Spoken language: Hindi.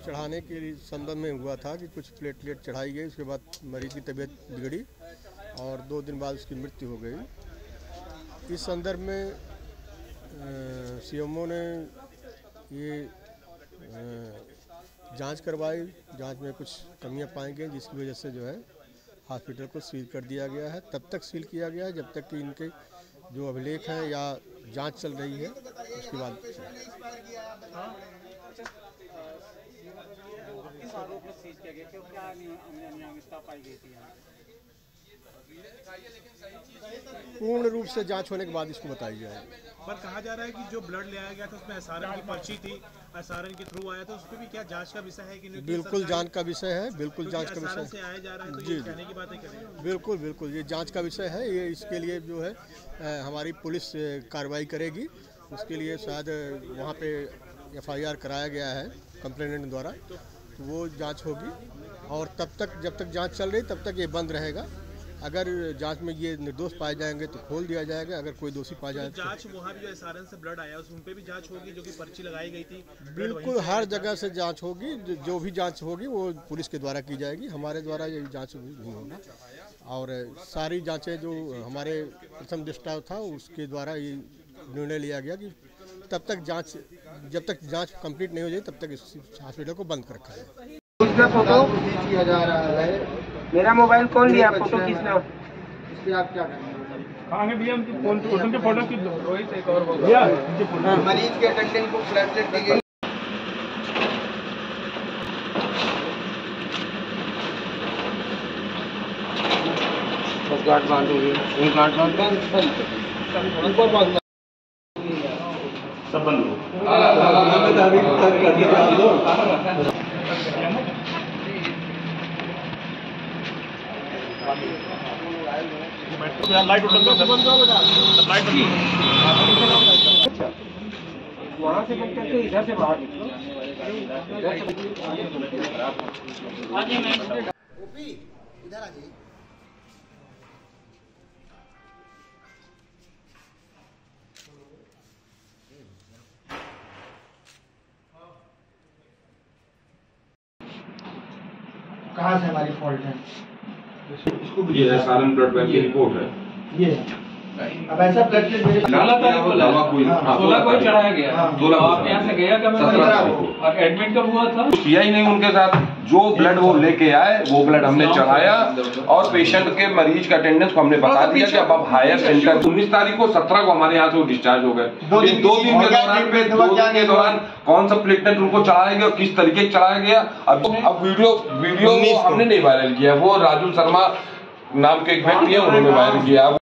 चढ़ाने के संबंध में हुआ था कि कुछ प्लेटलेट चढ़ाई गई, उसके बाद मरीज की तबीयत बिगड़ी और 2 दिन बाद उसकी मृत्यु हो गई। इस संदर्भ में सीएमओ ने ये जांच करवाई। जांच में कुछ कमियां पाई गई, जिसकी वजह से जो है हॉस्पिटल को सील कर दिया गया है। तब तक सील किया गया है जब तक कि इनके जो अभिलेख हैं या जांच चल रही है, उसके बाद पूर्ण रूप से जांच होने के बाद इसको बताई जाएगी। पर कहा जा रहा है कि जो ब्लड ले आया गया था उसमें एसआरएन की पर्ची थी, एसआरएन के थ्रू आया था, उस पर भी क्या जांच का विषय है कि नहीं? बिल्कुल जांच का विषय है, बिल्कुल जांच का विषय से आया जा रहा है, तो जी ये कहने की बातें करें। बिल्कुल बिल्कुल ये जांच का विषय है। ये इसके लिए जो है हमारी पुलिस कार्रवाई करेगी। उसके लिए शायद वहाँ पे एफआईआर कराया गया है कंप्लेनेंट द्वारा, तो वो जांच होगी और तब तक जब तक जांच चल रही तब तक ये बंद रहेगा। अगर जांच में ये निर्दोष पाए जाएंगे तो खोल दिया जाएगा, अगर कोई दोषी पाया जाए तो जांच वहाँ भी जो एसआरएन से ब्लड आया उन पे भी जांच होगी, जो कि पर्ची लगाई गई थी। बिल्कुल हर जगह से जांच होगी। जो भी जांच होगी वो पुलिस के द्वारा की जाएगी, हमारे द्वारा ये जांच नहीं होगा। और सारी जांचें जो हमारे प्रथम दृष्टा था उसके द्वारा ये निर्णय लिया गया कि जब तक जांच कंप्लीट नहीं हो जाए तब तक इस हॉस्पिटल को बंद कर रखा है। उसका फोटो किया जा रहा है। मेरा मोबाइल कौन लिया, फोटो खींचना, इस पे आप क्या करेंगे? भैया उनके फोटो की रोहित एक और होगा। मरीज के अटेंडेंट को फ्लैशलाइट दी गई। गार्ड बांधोगे, एक गार्ड बांधना, ऊपर बांधना, सब बंद हो। लाइट वहाँ से बंद करके इधर से बाहर निकलो। इधर आ जाइए। कहाँ से हमारी फॉल्ट है? ये एसआरएन ब्लड बैंक की रिपोर्ट है। ये अब ऐसा ब्लड टेस्ट कोई चढ़ाया गया। आप यहाँ से गया कब और एडमिट कब हुआ था? किया ही नहीं उनके साथ। जो ब्लड वो लेके आए वो ब्लड हमने चढ़ाया और पेशेंट के मरीज के अटेंडेंस को हमने बता दिया कि अब आप हायर सेंटर 19 तारीख को 17 को हमारे यहाँ से वो डिस्चार्ज हो गए। 2 दिन के दौरान कौन सा प्लेटलेट उनको चढ़ाया गया और किस तरीके से चढ़ाया गया, अब वीडियो हमने नहीं वायरल किया, वो राजू शर्मा नाम के एक व्यक्ति है उन्होंने वायरल किया।